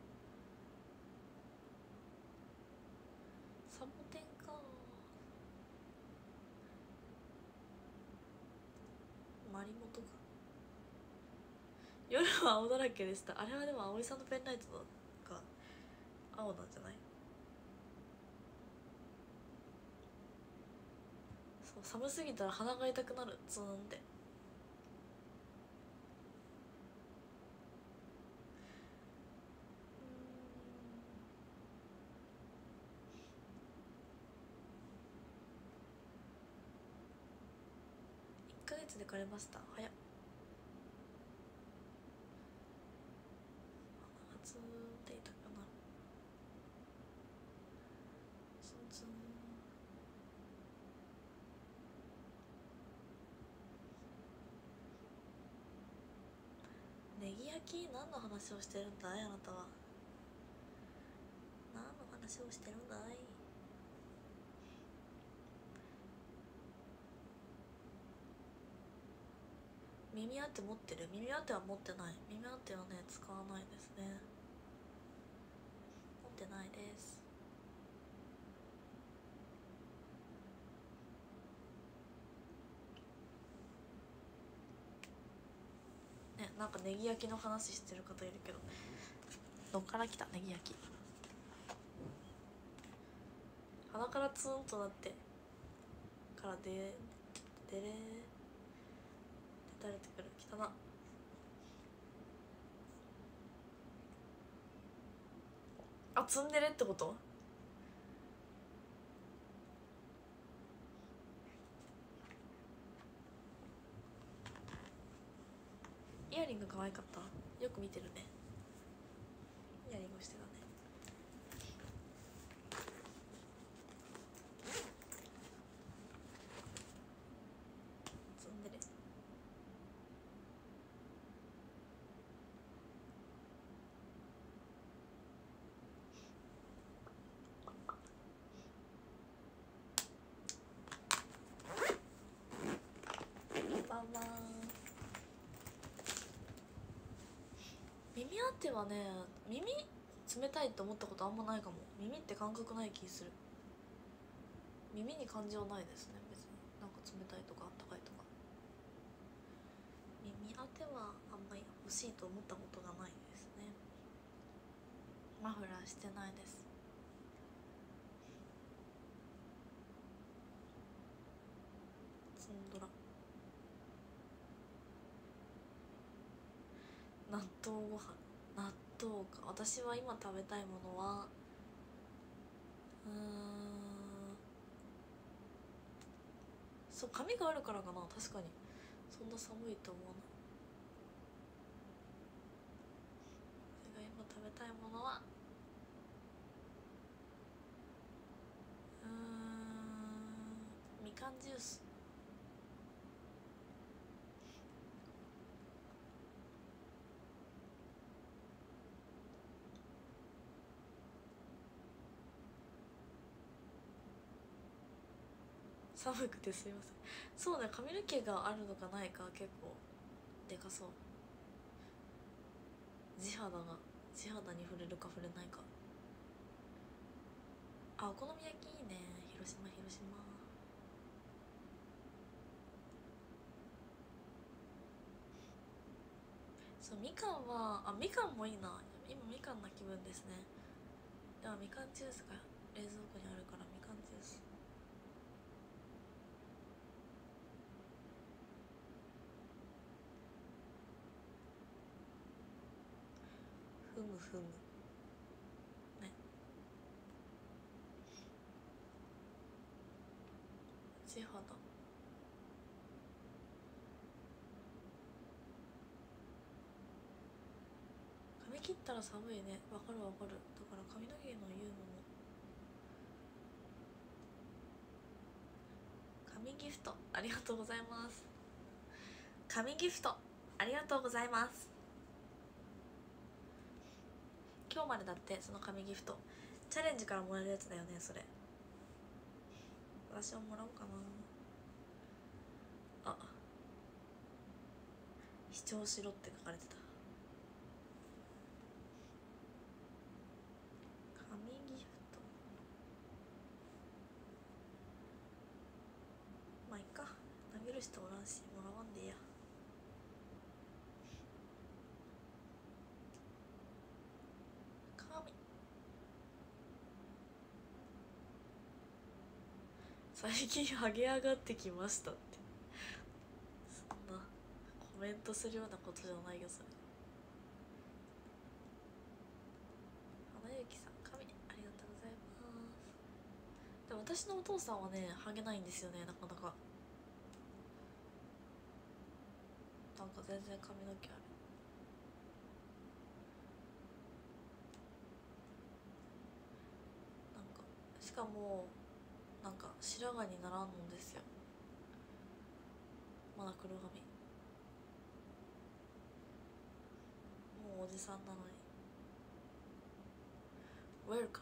サボテンか。マリモとか。夜は青だらけでした。あれはでも葵さんのペンライトが青なんじゃない？そう寒すぎたら鼻が痛くなる。ツーンって。 つで枯れました。早っ。初デートかな。ツンツン。ネギ焼き何の話をしてるんだいあなたは。何の話をしてるんだい。耳当て持ってる？耳当ては持ってない。耳当てはね使わないですね。持ってないです。ね、なんかネギ焼きの話してる方いるけど、どっから来たネギ焼き。鼻からツーンとなってからででれー垂れてくる。汚な。あ、ツンデレってこと？イヤリング可愛かった。よく見てるね。イヤリングしてたね。ツンデレ。バンバン。耳当てはね、耳冷たいって思ったことあんまないかも。耳って感覚ない気する。耳に感情ないですね別に。なんか冷たいとかあったかいとか。耳当てはあんまり欲しいと思ったことがないですね。マフラーしてないです。ツンドラ。納豆ご飯。納豆か。私は今食べたいものはうーんそう髪があるからかな。確かにそんな寒いと思わない。私が今食べたいものはうーんみかんジュース。寒くてすいません。そうね、髪の毛があるのかないか結構でかそう。地肌が地肌に触れるか触れないか。あ、お好み焼きいいね。広島広島。そうみかんはあみかんもいいな。今みかんな気分ですね。ではみかんジュースが冷蔵庫にあるからみかんジュース。ふむふむね。地肌髪切ったら寒いね。わかるわかる。だから髪の毛の言うのも。髪ギフトありがとうございます。髪ギフトありがとうございます。今日までだって。その紙ギフトチャレンジからもらえるやつだよね。それ私はもらおうかな。あ、視聴しろって書かれてた。紙ギフトまあいっか。投げる人おらんしもらわんでいいや。紙最近ハゲ上がってきましたって。そんなコメントするようなことじゃないよそれ。花雪さん髪ありがとうございます。でも私のお父さんはねハゲないんですよねなかなか。 全然髪の毛ある。なんかしかもなんか白髪にならんのですよ、まだ黒髪。もうおじさんなのに。 Welcome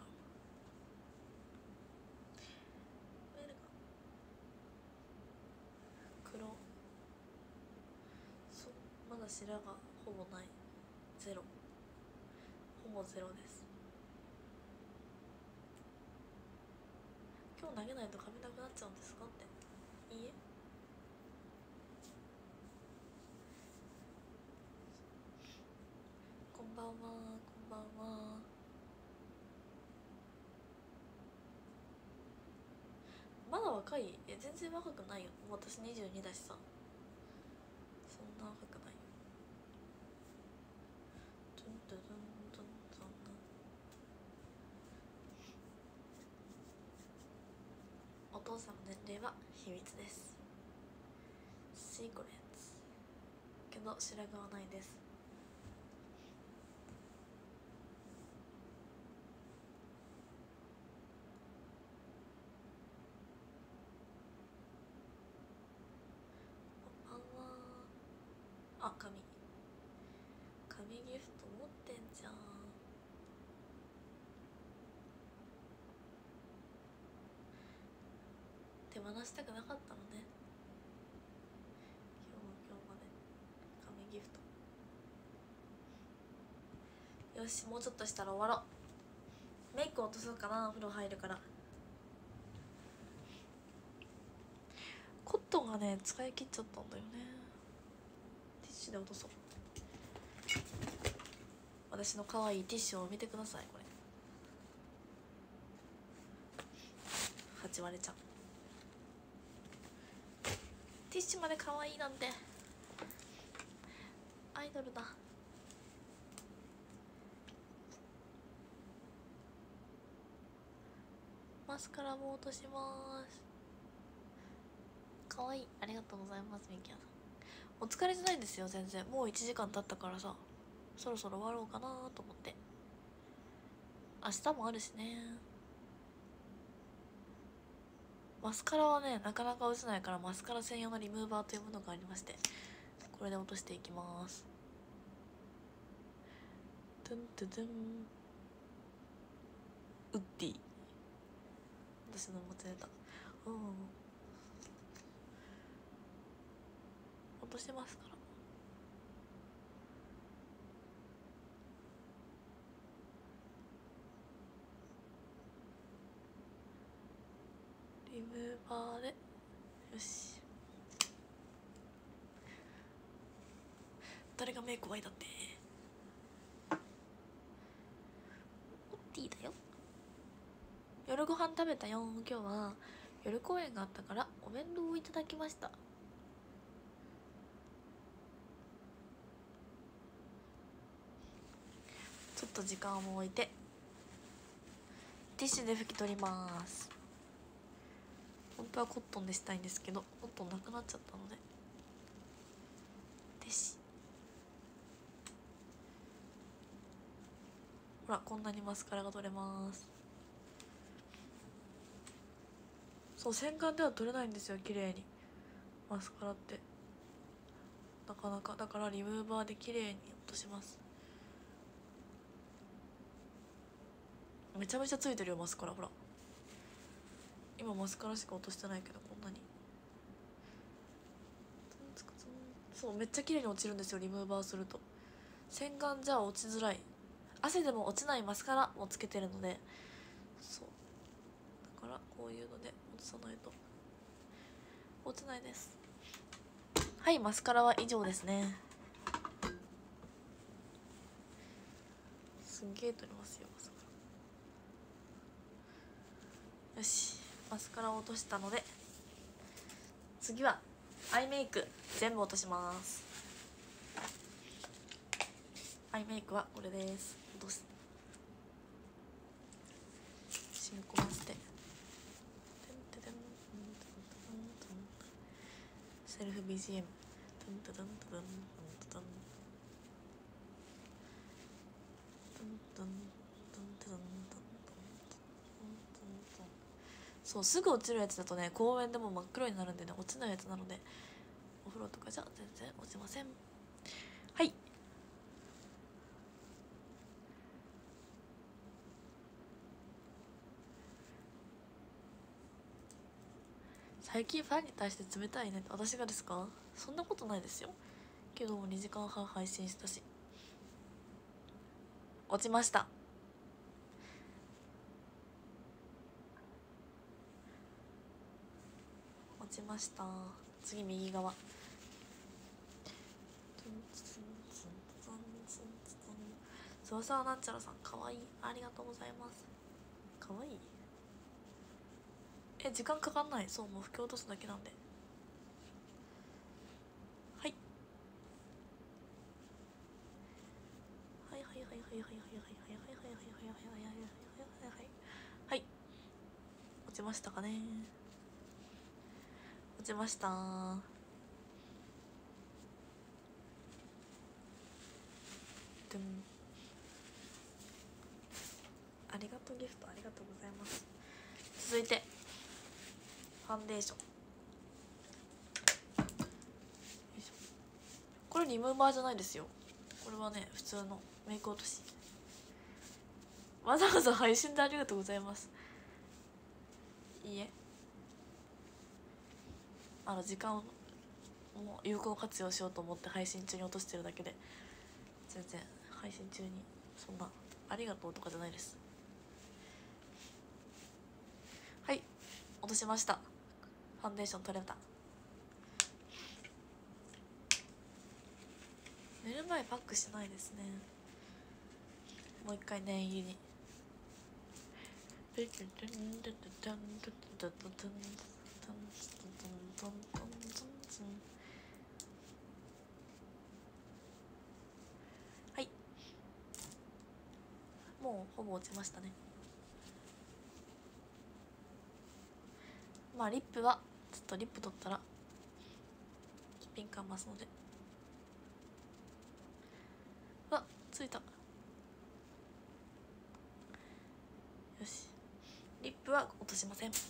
Welcome。 黒、そう、まだ白髪ほぼない、ゼロ、ほぼゼロです。今日投げないと髪なくなっちゃうんですかって。いいえ。こんばんは、こんばんは。まだ若い？え、全然若くないよ。もう私にじゅうにだしさ、そんな若くないよ。トゥントゥトゥントゥントゥン。お父さんの年齢は秘密です。シークレッツ。けど白髪はないです。こんばんは。あ、髪髪ギフト持ってんじゃん。手放したくなかったのね、今日も今日まで。紙ギフト。よし、もうちょっとしたら終わろう。メイク落とそうかな、風呂入るから。コットンがね使い切っちゃったんだよね。ティッシュで落とそう。私の可愛いティッシュを見てください。これはち割れちゃう。ティッシュまで可愛いなんてアイドルだ。マスカラも落とします。可愛い、ありがとうございます。ミキヤさんお疲れじゃないんですよ全然。もういちじかん経ったからさ、そろそろ終わろうかなと思って。明日もあるしね。マスカラはねなかなか落ちないから、マスカラ専用のリムーバーというものがありまして、これで落としていきます。トゥントゥトゥン。ウッディ、私の持ちネタ。うん、落としてますから。リムーバーで、よし。誰が目怖いだって。ウッディだよ。夜ご飯食べたよ。今日は夜公演があったからお弁当をいただきました。ちょっと時間を置いてティッシュで拭き取ります。本当はコットンでしたいんですけど、コットンなくなっちゃったのでティッシュ。ほら、こんなにマスカラが取れます。そう、洗顔では取れないんですよ綺麗にマスカラって、なかなか。だからリムーバーで綺麗に落とします。めちゃめちゃついてるよマスカラ。ほら今マスカラしか落としてないけど、こんなに。そう、めっちゃ綺麗に落ちるんですよリムーバーすると。洗顔じゃ落ちづらい。汗でも落ちないマスカラもつけてるので、そうだからこういうので落とさないと落ちないです。はい、マスカラは以上ですね。すんげえ取りますよマスカラ。よし、マスカラを落としたので次はアイメイク全部落とします。アイメイクはこれです。落とす、染み込ませて、セルフ ビージーエムンタタンタタンタンタタンタンタンタンタンタンタン。そう、すぐ落ちるやつだとね、公園でも真っ黒になるんでね、落ちないやつなので、お風呂とかじゃ全然落ちません。はい。最近ファンに対して冷たいねって。私がですか？そんなことないですよ。けどもにじかんはん配信したし。落ちました。落ちました。次右側。翼なんちゃらさん、かわいい。ありがとうございます。かわいい。え、時間かかんない。そう、もう吹き落とすだけなんで。はいはいはいはいはいはいはいはいはいはいはいはいはいはいはいはい。落ちましたかね。落ちました。でもありがとう、ギフトありがとうございます。続いてファンデーション。これリムーバーじゃないですよ。これはね、普通のメイク落とし。わざわざ配信でありがとうございます。いいえ、あの時間をもう有効活用しようと思って配信中に落としてるだけで、全然配信中にそんなありがとうとかじゃないです。はい、落としました。ファンデーション取れた。寝る前パックしないですね。もう一回念入りに。はい、もうほぼ落ちましたね。まあリップはちょっとリップ取ったらピン感増すので。うわ、ついた。よし、リップは落としません。と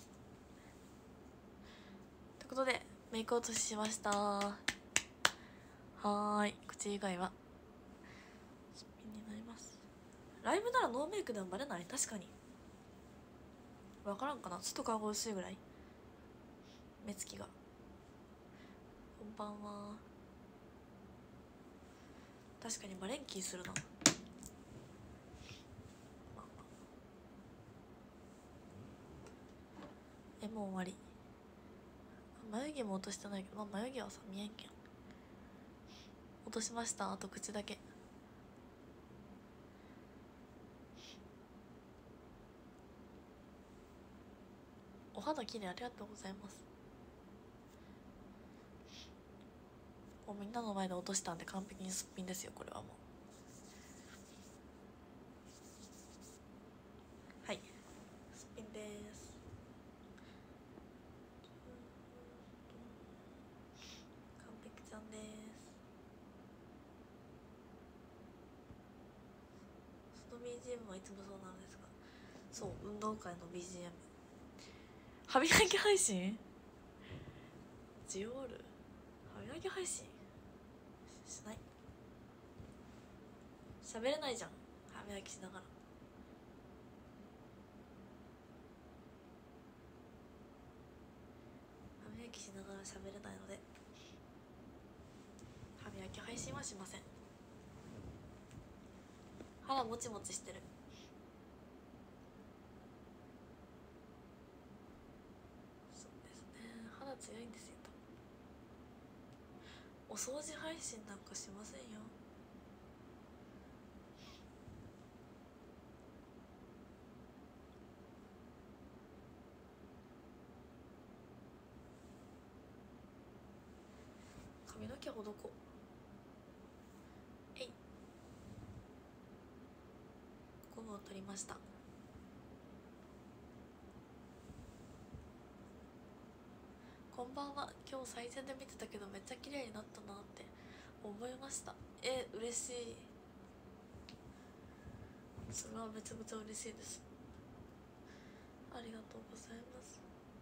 いうことでメイク落とししました。はーい、口以外はすっぴんになります。ライブならノーメイクでもバレない。確かに分からんかな。ちょっと顔が薄いぐらい、目つきが。こんばんは。確かにバレンキーするな。え、もう終わり。眉毛も落としてないけど、まあ、眉毛はさ見えんけん。落としました。あと口だけ。お肌綺麗、ありがとうございます。もうみんなの前で落としたんで完璧にすっぴんですよ、これはもう。はい、すっぴんです。完璧ちゃんです。その ビージーエム はいつもそうなのですが、そう、運動会の ビージーエム。 歯磨き配信ジオール歯磨き配信しない。喋れないじゃん、歯磨きしながら。歯磨きしながら喋れないので歯磨き配信はしません。肌もちもちしてる。そうですね、肌強いんですよ。お掃除配信なんかしませんよ。髪の毛ほどこ。えい、ゴムを取りました。 こんばんは。今日最前で見てたけどめっちゃ綺麗になったなって思いました。え、嬉しい。それはめちゃくちゃ嬉しいです。ありがとうございます。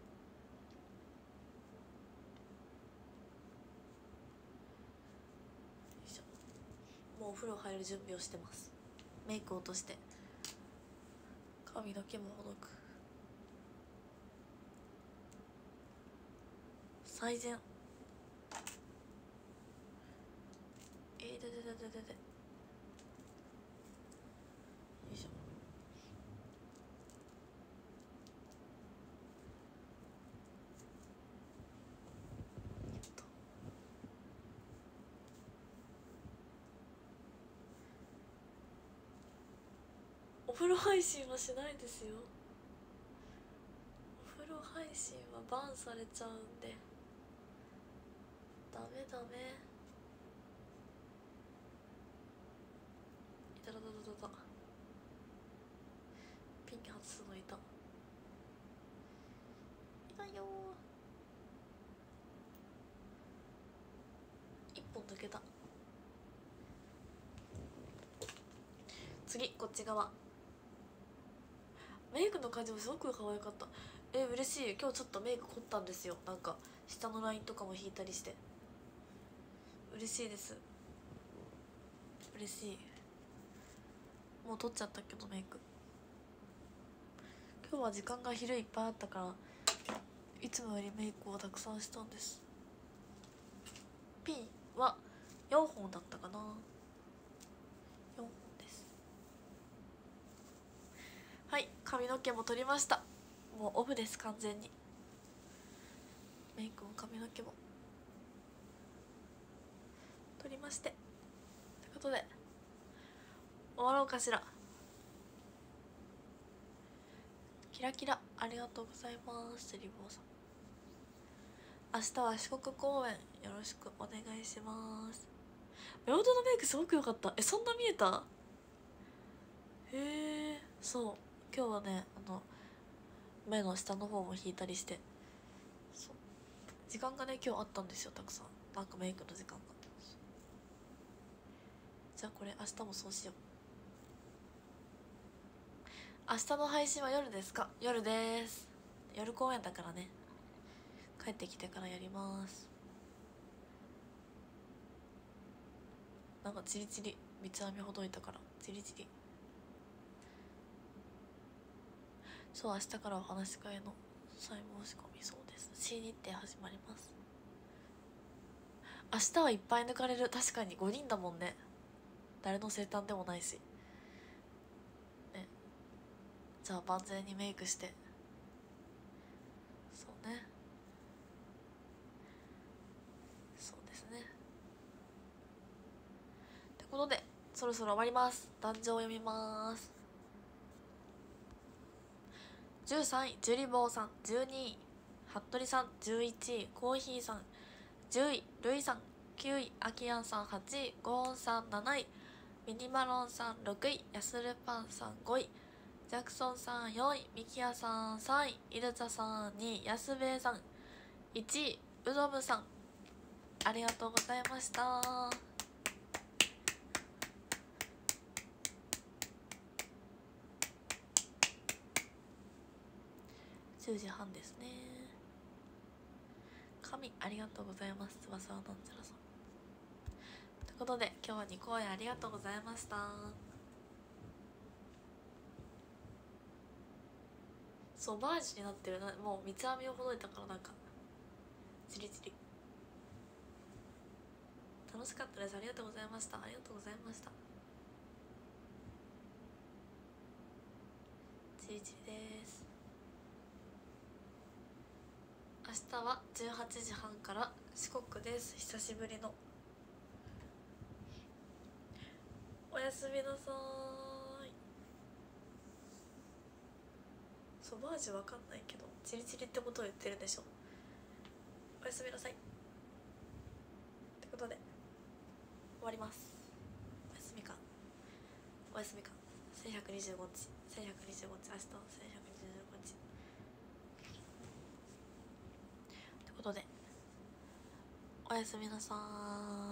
よいしょ。もうお風呂入る準備をしてます。メイク落として髪の毛もほどく。最善。えー、でででででで。よいしょ。お風呂配信はしないですよ。お風呂配信はバンされちゃうんでダメダメ。いたたたたた。ピン外すのいた。いたよー。一本抜けた。次こっち側。メイクの感じもすごく可愛かった。え、嬉しい。今日ちょっとメイク凝ったんですよ。なんか下のラインとかも引いたりして嬉しいです。嬉しい。もう撮っちゃったけどメイク。今日は時間が昼いっぱいあったからいつもよりメイクをたくさんしたんです。ピンはよんほんだったかな。よんほんです。はい、髪の毛も取りました。もうオフです。完全にメイクも髪の毛も取りましてってことで終わろうかしら。キラキラありがとうございます。リボーさん、明日は四国公演よろしくお願いします。メロドのメイクすごく良かった。え、そんな見えた？へえ。そう今日はね、あの目の下の方も引いたりして、そう時間がね今日あったんですよ。たくさんなんかメイクの時間が。じゃあこれ明日もそうしよう。明日の配信は夜ですか？夜です。夜公演だからね、帰ってきてからやります。なんかチリチリ三つ編みほどいたからチリチリ。そう明日からお話し会の再申し込みそうです。 C 日程始まります。明日はいっぱい抜かれる。確かにごにんだもんね。誰の生誕でもないしね。じゃあ万全にメイクして。そうね、そうですね。ってことでそろそろ終わります。壇上を読みます。じゅうさんいジュリボーさん、じゅうにい服部さん、じゅういちいコーヒーさん、じゅういルイさん、きゅういアキアンさん、はちいゴーンさん、なないミニマロンさん、ろくいヤスルパンさん、ごいジャクソンさん、よんいミキヤさん、さんいイルザさん、にいヤスベイさん、いちいウドムさん。ありがとうございました。じゅうじはんですね。神ありがとうございます。翼はなんちゃらさん。ということで今日はに公演ありがとうございました。そうバージになってるな。もう三つ編みをほどいたからなんかチリチリ楽しかったです。ありがとうございました。ありがとうございました。チリチリです。明日はじゅうはちじはんから四国です。久しぶりの。おやすみなさーい。ソバージュわかんないけどチリチリってことを言ってるでしょ。おやすみなさいってことで終わります。おやすみかおやすみか。せんひゃくにじゅうごにちせんひゃくにじゅうごにち明日はせんひゃくにじゅうごにちってことでおやすみなさーい。